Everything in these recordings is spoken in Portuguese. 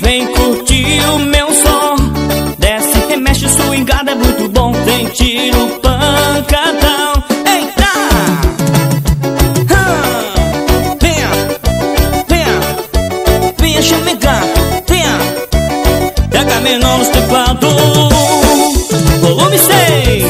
vem curtir o meu som. Desce, remexe, swingada é muito bom. Tem tiro, pancadão. Eita! Venha, venha, venha chamegar. Venha, pega menor nos teclados. Volume 6.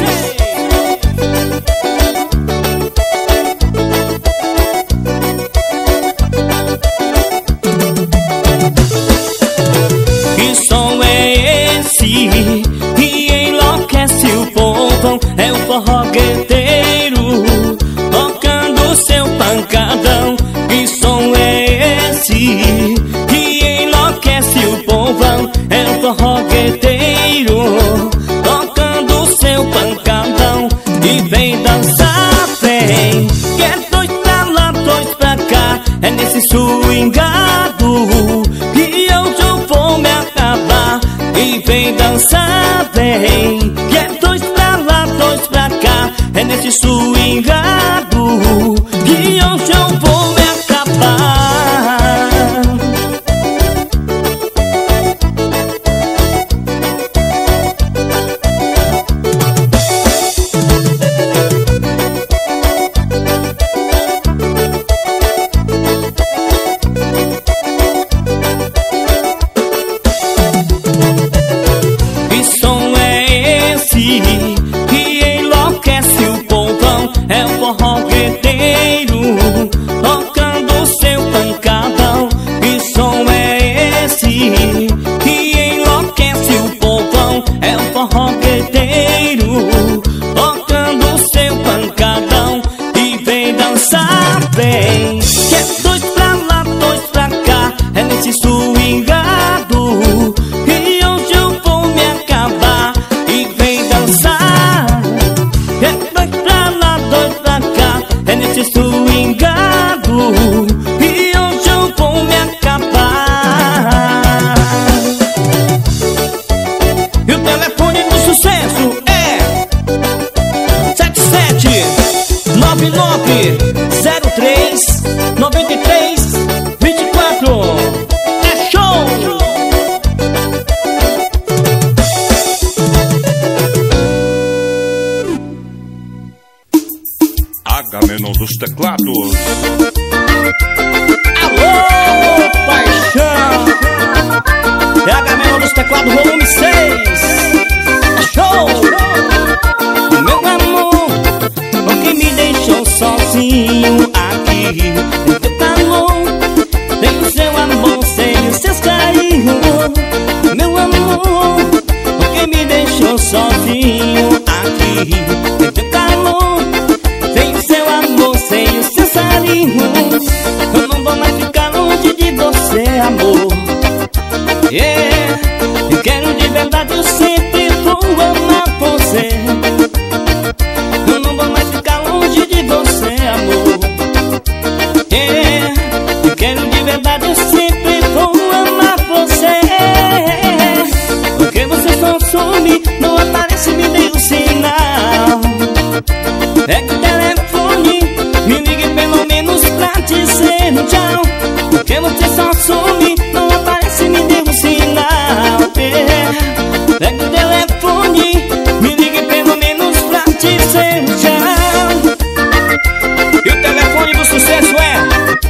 Que enlouquece o povo, é o forrogueteiro tocando seu pancadão. Que som é esse que enlouquece o povo? É o forrogueteiro tocando seu pancadão. E vem dançar, vem, que é dois pra lá, dois pra cá. É nesse swingado que eu vou me acabar. E vem dançar, vem, que é dois pra lá, dois pra cá. É nesse swingado que hoje eu vou me acabar. Que enlouquece o povão, é o forrogueteiro tocando seu pancadão. Que som é esse que enlouquece o povão? É o forrogueteiro tocando seu pancadão. E vem dançar, vem, que é dois pra lá, dois pra cá. É nesse swingado que hoje eu vou me acabar. E vem dançar, é dois pra lá, dois pra cá. É nesse swingado e hoje eu vou me acabar. E o telefone do sucesso é 7799039324. É show! Agamenon dos teclados. Alô, paixão! É Agamenon dos teclados, volume 6. É show! Meu amor, o que me deixou sozinho aqui no teu calor? Tem o seu amor, sem os seus carinhos. Meu amor, o que me deixou sozinho aqui no teu calor? Sem o seu amor, sem os seus carinhos. Eu não vou mais ficar longe de você, amor. Yeah, eu quero de verdade, eu sempre vou amar você. Eu não vou mais ficar longe de você, amor. Yeah, eu quero de verdade, eu sempre vou amar você. Porque você só some, não aparece, me dê um sinal. Pega o telefone, me ligue pelo menos pra dizer tchau. Porque você só some, não aparece, me dê um sinal. Pega o telefone, me ligue pelo menos pra dizer tchau. E o telefone do sucesso é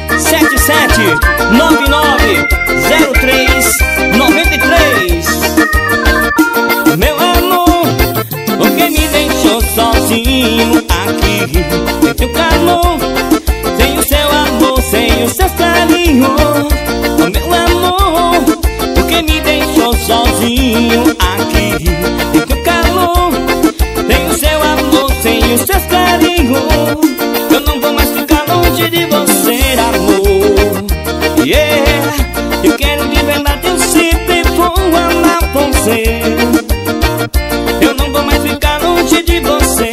77990393. Meu amor, porque me deixou sozinho aqui em teu calor? Sem o seu amor, sem os seus carinhos. Meu amor, porque me deixou sozinho aqui em teu calor? Sem o seu amor, sem os seus carinhos. Eu não vou mais ficar longe de você, amor. Yeah, eu quero de verdade, eu sempre vou amar você. Eu não vou mais ficar longe de você.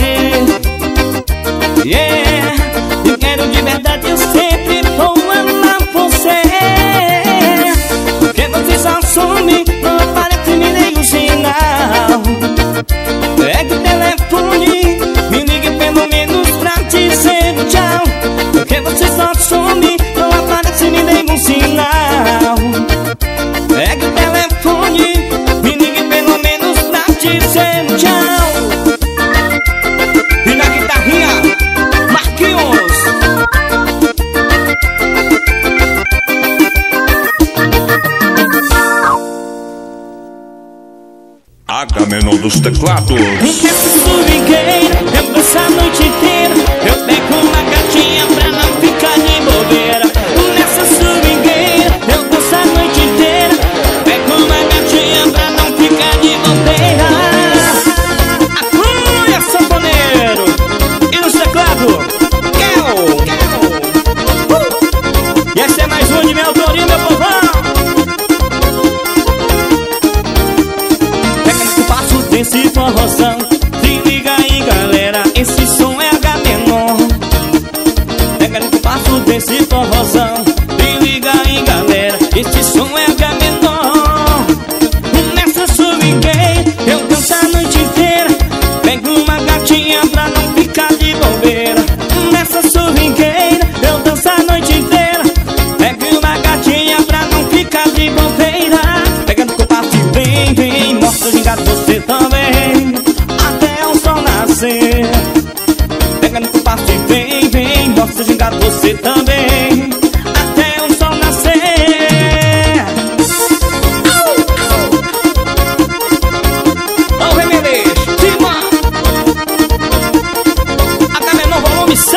Yeah, eu quero de verdade, eu sempre vou amar você. Porque você só some, não aparece, me dê um sinal. Pega o telefone, me ligue pelo menos pra dizer tchau. Porque você só some, não aparece, me dê um sinal. Pega o telefone, Agamenon dos teclados. Nessa swingueira, eu danço a noite inteira. Eu pego uma gatinha pra não ficar de bobeira. Nessa swingueira, eu danço a noite inteira. Pego uma gatinha pra não ficar de bobeira. Acunha, sanfoneiro. E nos teclados, Kel. E esse é mais um de minha autoria, meu povão. Esse forrozão, se liga aí galera, esse som é Agamenon. Pega no compasso desse forrozão, se liga aí galera, esse som é Agamenon. Nessa swingueira, eu danço a noite inteira. Pego uma gatinha pra não ficar de bobeira. Nessa swingueira, eu danço a noite inteira. Pego uma gatinha pra não ficar de bobeira. Pega no compasso e vem, vem, mostra o gingado você também, até o sol nascer. Pega no compasso e vem, vem, mostra o gingado você também, até o sol nascer. Ô Remelês, Tima, Agamenon volume 6.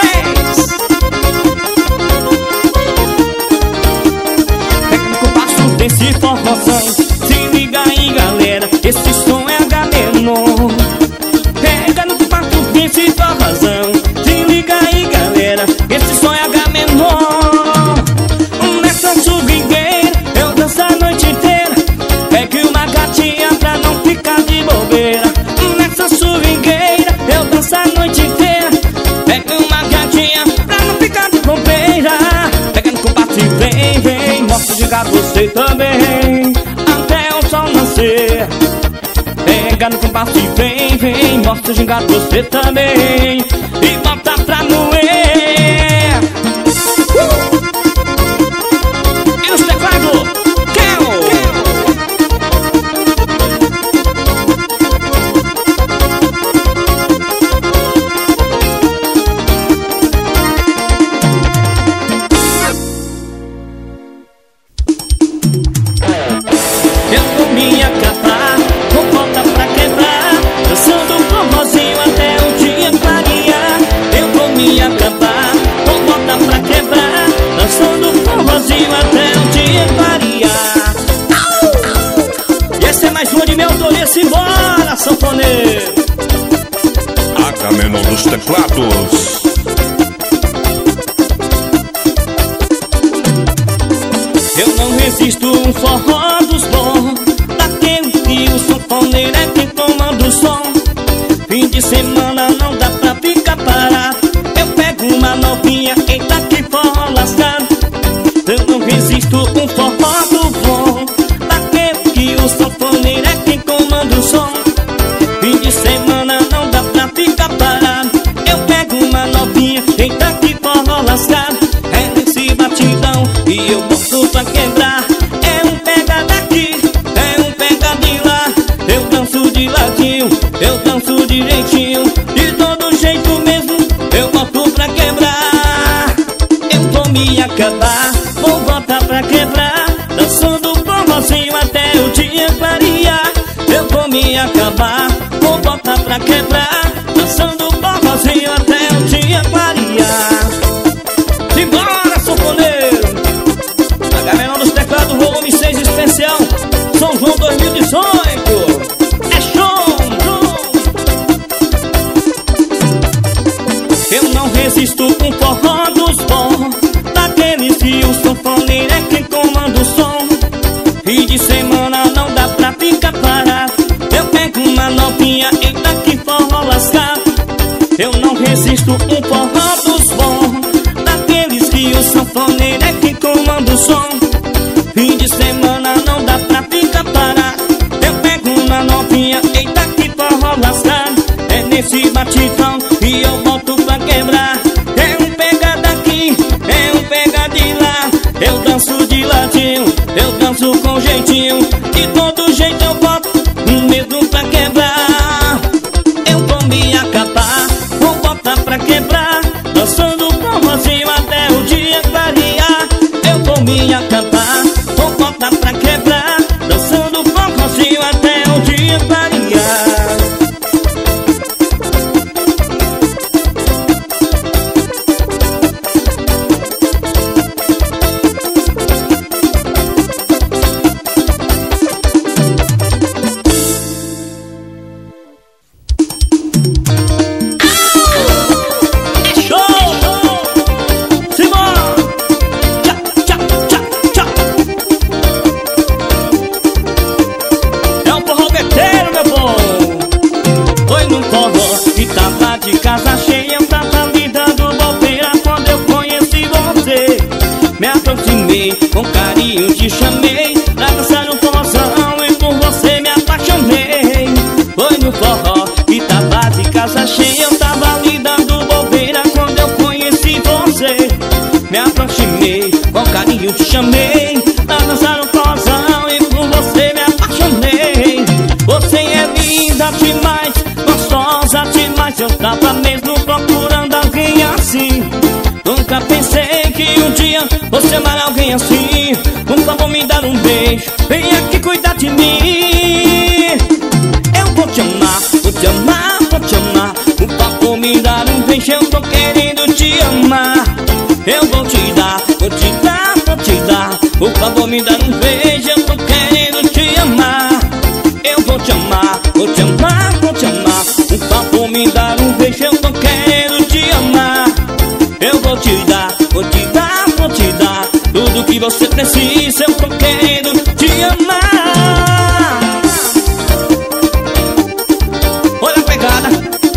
Pega no compasso desse forrozão, se liga aí galera, esse som é Agamenon. Pega no compasso desse forrozão, se liga aí galera, esse som é Agamenon. Nessa swingueira, eu danço a noite inteira. Pegue uma gatinha pra não ficar de bobeira. Nessa swingueira, eu danço a noite inteira. Pegue uma gatinha pra não ficar de bobeira. Pega no compasso e vem, vem, mostra o gingado você também, até o sol nascer. Pega no compasso e vem, vem, mostra o gingado você também, e bota pra moer. E nos teclados, Kel. Eu vou me acabar, vou voltar pra quebrar, dançando um forrozinho até o dia clarear. Eu vou me acabar, vou voltar pra quebrar, dançando um forrozinho até o dia clarear. E esse é mais um de minha autoria, simbora, sanfoneiro. Agamenon dos teclados. Eu não resisto um forró dos bons, daquele que o sanfoneiro é quem comanda o som. Fim de semana não dá pra ficar parado, eu pego uma novinha, eita que forró lascado. Eu não resisto um forró do bom, daquele que o sanfoneiro é quem comanda o som. Fim de semana não dá pra ficar parado, eu pego uma novinha, eita que forró lascado. É nesse batidão e eu boto pra quebrar. É um pega daqui, é um pega de lá. Eu danço de ladinho, eu danço direitinho, de todo jeito mesmo, eu boto pra quebrar. Eu vou me acabar, vou botar pra quebrar, dançando forrozinho até o dia clarear. Eu vou me acabar, vou botar pra quebrar, dançando forrozinho até o dia clarear. Simbora, sanfoneiro! Agamenon dos teclados, volume 6 especial, São João 2018. É show! Eu não resisto com forró dos bons, daqueles que o sanfoneiro é quem comanda o som. Fim de semana não dá pra ficar parado, eu pego uma novinha, eita que forró lascado. Eu não resisto um forró dos bons, daqueles que o sanfoneiro é quem comanda o som. Fim de semana não dá pra ficar parado, eu pego uma novinha, eita que forró lascado. É nesse batidão e eu volto pra quebrar. É um pega daqui, é um pega de lá. Eu danço de ladinho, eu danço com jeitinho, de todo jeito eu boto mesmo pra quebrar. Eu vou me acabar, vou botar pra quebrar, dançando forrozinho até o dia clarear. Eu vou me acabar, vou botar pra quebrar, dançando forrozinho até o dia clarear. com carinho te chamei pra dançar no forrozão e por você me apaixonei. Foi no forró que tava de casa cheia, eu tava ali dando bobeira quando eu conheci você. Me aproximei, com carinho te chamei pra dançar no forrozão e por você me apaixonei. Você é linda demais, gostosa demais, eu tava mesmo procurando alguém assim. Nunca pensei que um dia você amar alguém assim. Por favor me dar um beijo, vem aqui cuidar de mim. Eu vou te amar, vou te amar, vou te amar. Por favor me dar um beijo, eu tô querendo te amar. Eu vou te dar, vou te dar, vou te dar. Por favor me dar um beijo, eu tô querendo te amar. Eu vou te amar, vou te amar, vou te amar. Por favor me dar um beijo, eu tô querendo te amar. Eu vou te dar, vou te dar, vou te dar tudo que você precisa, eu tô querendo te amar. Olha a pegada.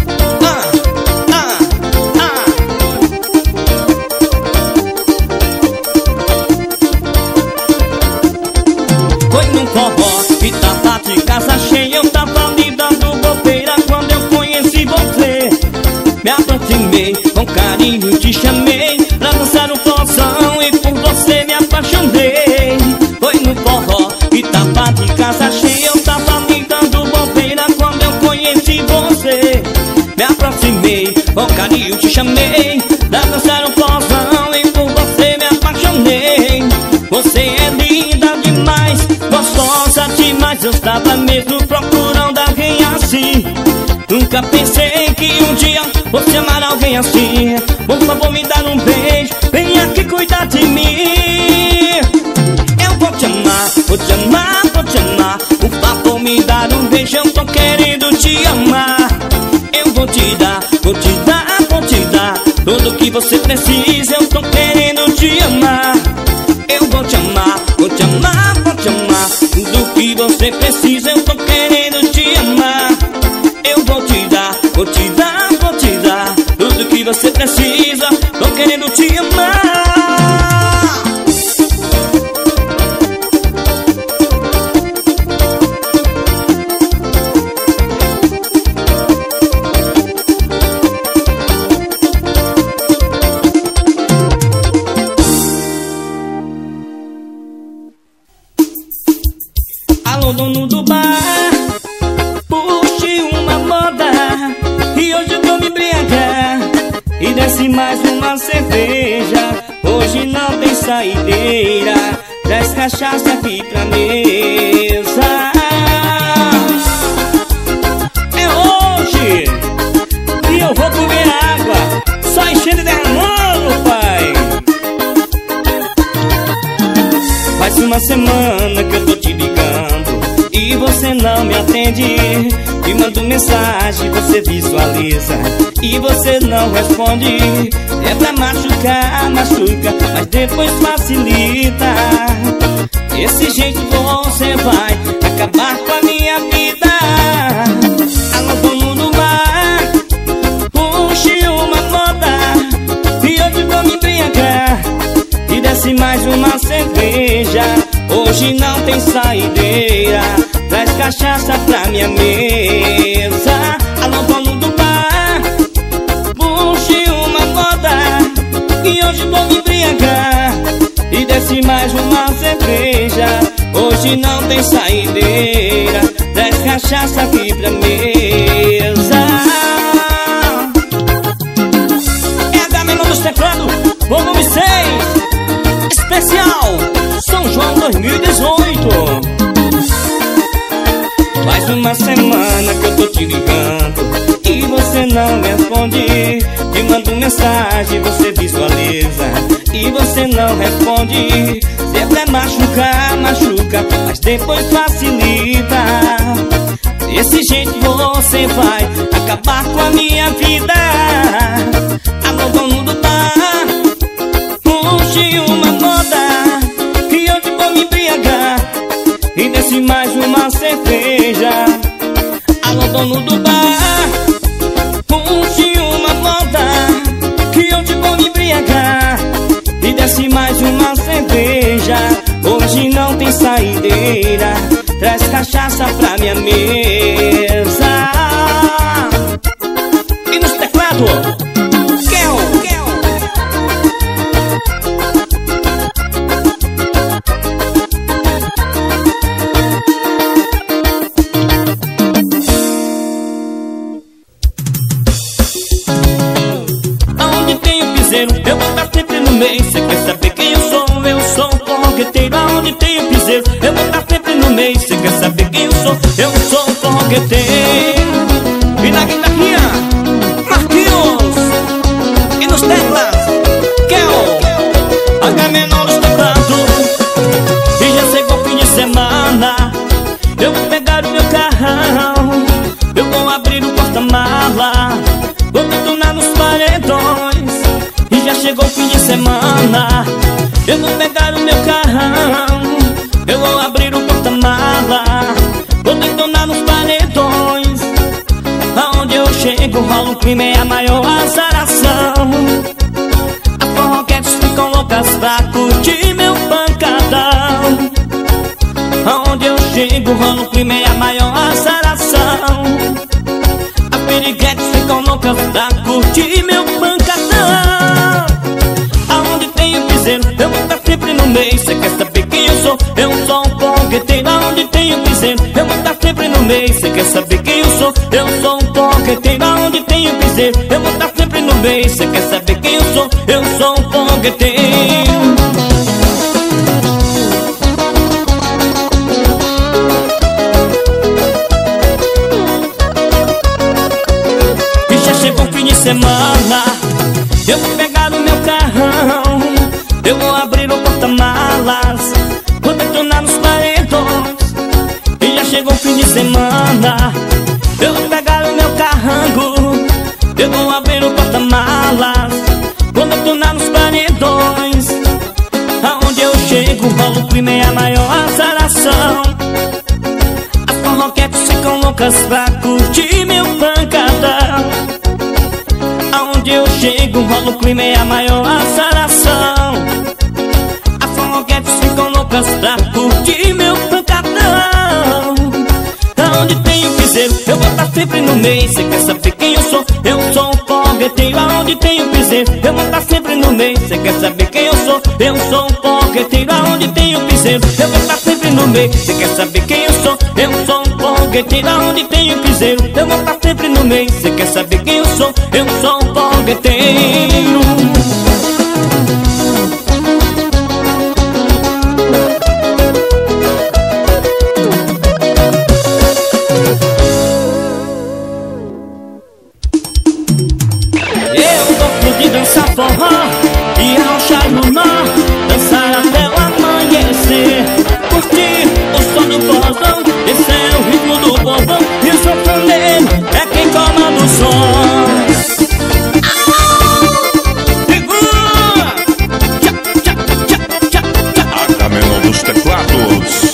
Foi num forró que tava de casa cheia, eu tava ali dando bobeira quando eu conheci você. Me aproximei, com carinho te chamei pra dançar no forrozão e por você me apaixonei. Foi no forró que tava de casa cheia, eu tava ali dando bobeira quando eu conheci você. Me aproximei, com carinho te chamei pra dançar no forrozão e por você me apaixonei. Você é linda demais, gostosa demais, eu estava mesmo procurando alguém assim. Nunca pensei que um dia você amar alguém assim. Por favor me dar um beijo, vem aqui cuidar de mim. Eu vou te amar, vou te amar, vou te amar. Por favor me dar um beijo, eu tô querendo te amar. Eu vou te dar, vou te dar, vou te dar tudo que você precisa, eu tô querendo te amar. Eu vou te amar, vou te amar, vou te amar tudo que você precisa, eu tô querendo te amar. Eu vou te dar, vou te dar, vou te dar tudo que você precisa, tô querendo te amar. Alô, dono do bar, puxe uma moda e hoje eu vou me embriagar. E desce mais uma cerveja, hoje não tem saideira. Traz cachaça aqui pra mesa. É hoje e eu vou comer água, só enchendo e derramando, pai. Faz uma semana que eu tô te ligando e você não me atende. Te mando mensagem, você visualiza e você não responde. É pra machucar, machuca, mas depois facilita. Desse jeito você vai acabar com a minha vida. Alô, dono do bar, puxe uma moda e hoje vou me embriagar. E desce mais uma cerveja, hoje não tem saideira. Traz cachaça pra minha mesa. Alô, dono do bar, puxe uma moda e hoje vou me embriagar. E desce mais uma cerveja, hoje não tem saideira. Traz cachaça aqui pra mesa. É a Menor dos Teclados, volume 6, especial São João 2018. Faz uma semana que eu tô te ligando e você não me responde. Te mando mensagem, você visualiza e você não responde. Sempre é machucar, machuca, mas depois facilita. Desse jeito você vai acabar com a minha vida. Alô, dono do bar, puxe uma moda que hoje vou me embriagar. E desce mais uma cerveja. Alô, dono do bar, puxe uma moda que hoje vou me embriagar. E desce mais uma cerveja. Hoje não tem saideira, traz cachaça pra minha mesa. E nos teclados, aonde tem o piseiro, eu vou estar sempre no meio. Cê quer saber quem eu sou? Eu sou um forroqueteiro. Aonde tem o piseiro, eu vou estar sempre no meio. Cê quer saber quem eu sou? Eu sou um forroqueteiro. E na guitarrinha, Marquinhos. E nos teclas, Kel. H menor nos teclados. E já chegou o fim de semana. Eu vou pegar o meu carrão, eu vou abrir o porta-mala, vou detonar nos paredões. E já chegou o fim de semana. Eu vou pegar o meu carrão, eu vou abrir o porta-mala, vou detonar nos paredões. Aonde eu chego rola um crime, é a maior azaração. As forroquetes ficam loucas pra curtir meu pancadão. Aonde eu chego rola um crime, é a maior azaração. As piriguetes ficam loucas pra curtir meu pancadão. Aonde tem o piseiro, eu vou estar sempre no meio. Cê quer saber quem eu sou? Eu sou um fogueteiro. Aonde tem o piseiro, eu vou estar sempre no meio. Cê quer saber quem eu sou? Eu sou um fogueteiro. Aonde tem o piseiro, eu vou estar sempre no meio. Cê quer saber quem eu sou? Eu sou um fogueteiro. Chegou o fim de semana, eu vou pegar o meu carrão, eu vou abrir o porta-malas, vou detonar nos paredões. E já chegou o fim de semana, eu vou pegar o meu carrango, eu vou abrir o porta-malas, vou detonar nos paredões. Aonde eu chego rola o crime, é a maior azaração. As forroquetes ficam loucas pra curtir meu pancadão. Aonde eu chego rola o crime, é a maior azaração. As forroquetes ficam loucas pra curtir meu pancadão. Aonde tem o piseiro, eu vou estar sempre no meio. Cê quer saber quem eu sou? Eu sou um fogueteiro. Aonde tem o piseiro, eu vou estar sempre no meio. Cê quer saber quem eu sou? Eu sou um fogueteiro. Aonde tem o piseiro, eu vou estar sempre no meio. Cê quer saber quem eu sou? Eu sou um fogueteiro. Aonde tem o piseiro, eu vou estar sempre no meio. Cê quer saber quem eu sou? Eu sou um fogueteiro. Eu gosto de dançar forró e arrochar no nó, dançar até o amanhecer, curtir o som do povão. Esse é o ritmo do povão e o sanfoneiro é quem comanda o som. H menor dos teclados.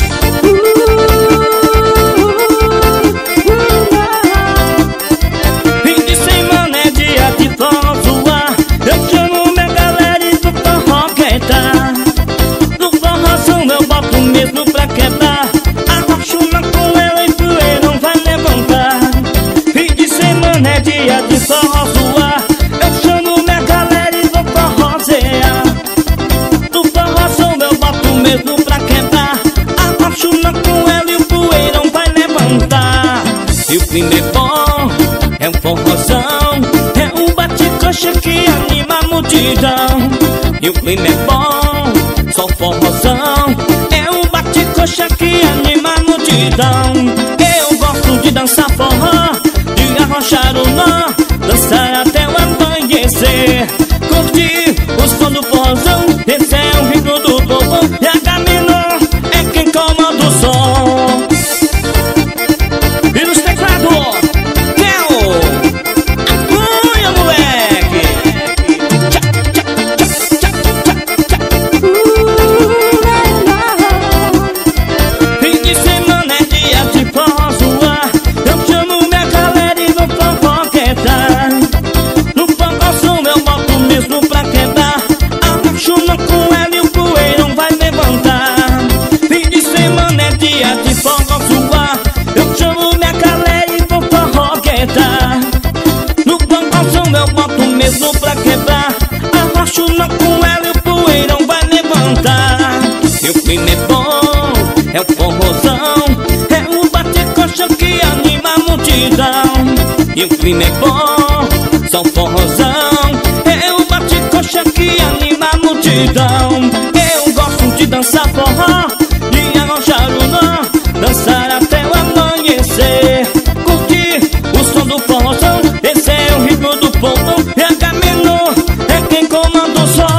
Fim de semana é dia de forró zoar. Eu chamo minha galera e do forró quebrar. Do forrozão eu boto mesmo pra quebrar. Arrocho na coela e poeirão vai levantar. Fim de semana é dia de forró zoar. Eu chamo minha galera e vou forrozear. Do forrozão eu boto mesmo pra quebrar. Arrocho na coela e o poeirão vai levantar. E o clima é bom, é um forrozão, é um bate-coxa que anima a multidão. E o clima é bom, só forrozão, é um bate-coxa que anima a multidão. Eu gosto de dançar forró, de arrochar o nó, dançar até o amanhecer, curtir o som do forrozão. Esse é o ritmo do povão e H menor é quem comanda o som. E nos teclados, apunha, moleque. Fim de semana é dia de forró zoar. Eu chamo minha forrozão, é o bate-coxa que anima a multidão. E o clima é bom, só forrozão, é o bate-coxa que anima a multidão. Eu gosto de dançar forró, de arrochar o nó, dançar até o amanhecer, curtir o som do forrozão. Esse é o ritmo do povão, e a Menor é quem comanda o som.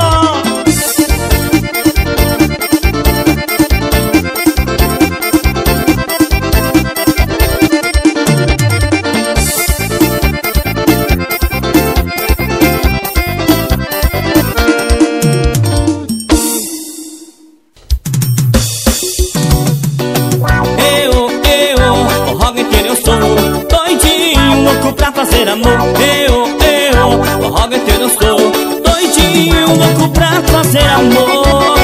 Pra fazer amor, o rogueteiro eu sou doidinho, louco pra fazer amor.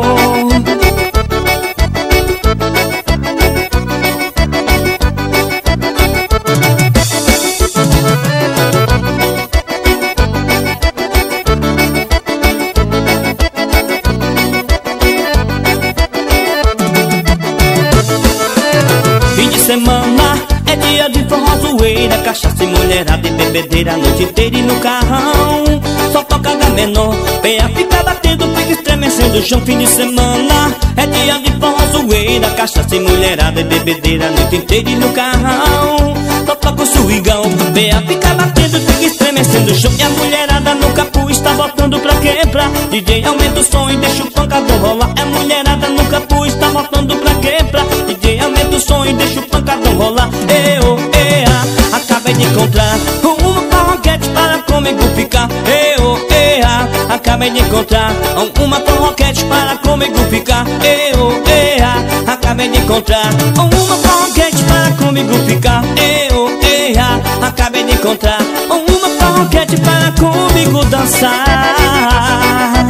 Fim de semana é dia de forró, zoeira, cachaça e mulherada e bebedeira a noite inteira e no carrão só toca H menor, peia fica batendo, fica estremecendo o chão. Fim de semana é dia de forró, zoeira, cachaça e mulherada e bebedeira a noite inteira e no carrão só toca o swingão, peia fica batendo, fica estremecendo o chão. E a mulherada no capu está botando pra quebrar, DJ aumenta o som e deixa o pancadão rolar. A mulherada no capu está botando pra quebrar, DJ aumenta o som e deixa o pancadão rolar. Acabei de encontrar uma forroquete para comigo ficar. Acabei de encontrar uma forroquete para comigo ficar. Acabei de encontrar uma forroquete para comigo ficar. Acabei de encontrar uma forroquete para comigo dançar.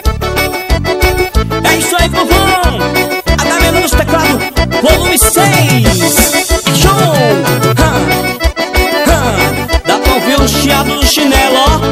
É isso aí, povão! A Menor nos teclados, volume 6. Show! Dá pra ouvir o chiado do chinelo, ó.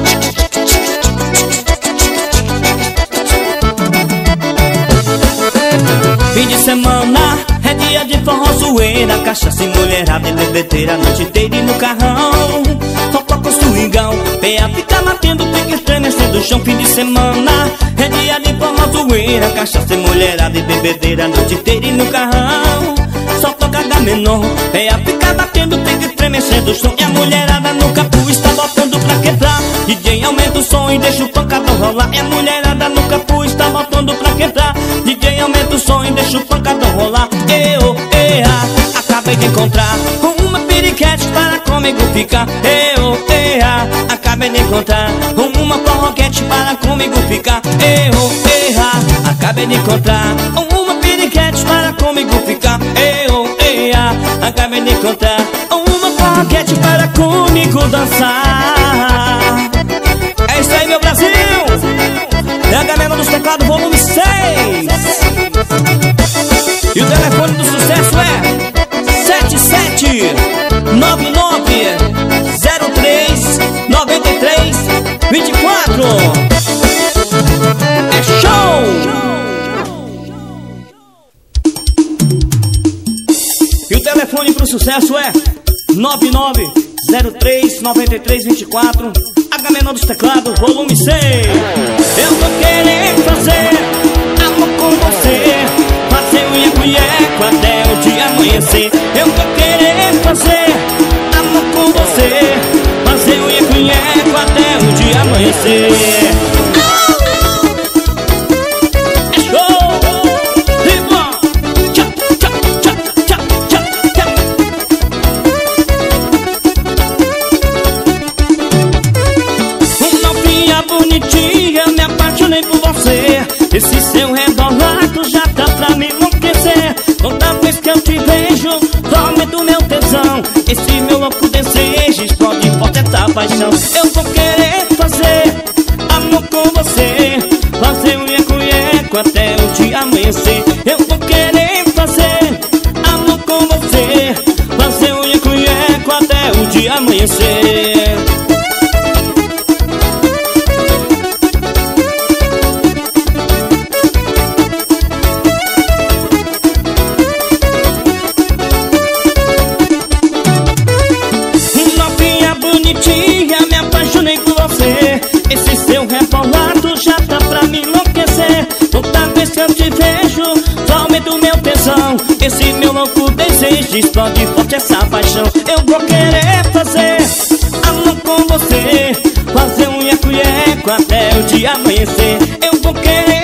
Fim de semana é dia de forró, zoeira, cachaça e mulherada e bebedeira a noite inteira e no carrão só toca o swingão, peia fica batendo, fica estremecendo o chão. Fim de semana é dia de forró, zoeira, cachaça e mulherada e bebedeira a noite inteira e no carrão só toca H menor, peia fica batendo, fica estremecendo o som. E a mulherada no capu está botando pra quebrar, DJ aumenta o som e deixa o pancadão rolar. E a mulherada no capu está botando pra quebrar, DJ aumenta o som e deixa o pancadão rolar. Acabei de encontrar uma periquete para comigo ficar. Acabei de encontrar uma forroquete para comigo ficar. Acabei de encontrar uma periquete para comigo ficar. Acabei de encontrar uma forroquete para comigo dançar. É isso aí, meu Brasil! É a Menor dos teclados, volume 6. E o telefone do sucesso é 7799039324. É show! E o telefone pro sucesso é 99039324. H Menor dos teclados, volume 6. Eu tô querendo fazer amor com você, fazer unha com ieco até o dia amanhecer. Eu tô querendo fazer amor com você, fazer unha com ieco até o dia amanhecer. É show! Riba! Tchau, tchau, tchau, tchau, tchau, tchau. Uma novinha bonitinha, me apaixonei por você. Esse seu rebolado já tá pra me enlouquecer. Toda vez que eu te vejo, aumenta o meu tesão. Esse meu louco desejo explode forte essa paixão. Eu vou querer fazer amor com você, fazer unha com ieco até o dia amanhecer. Eu vou querer fazer amor com você, fazer unha com ieco até o dia amanhecer. esse meu louco desejo explode forte essa paixão. Eu vou querer fazer amor com você, fazer um eco-eco até o dia amanhecer. Eu vou querer